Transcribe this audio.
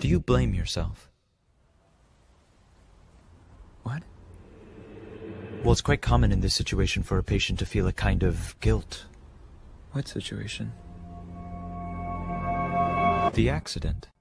Do you blame yourself? What? Well, it's quite common in this situation for a patient to feel a kind of guilt. What situation? The accident.